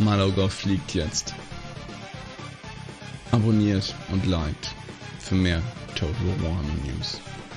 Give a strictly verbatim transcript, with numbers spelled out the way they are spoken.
Malauga fliegt jetzt. Abonniert und liked für mehr Total War News.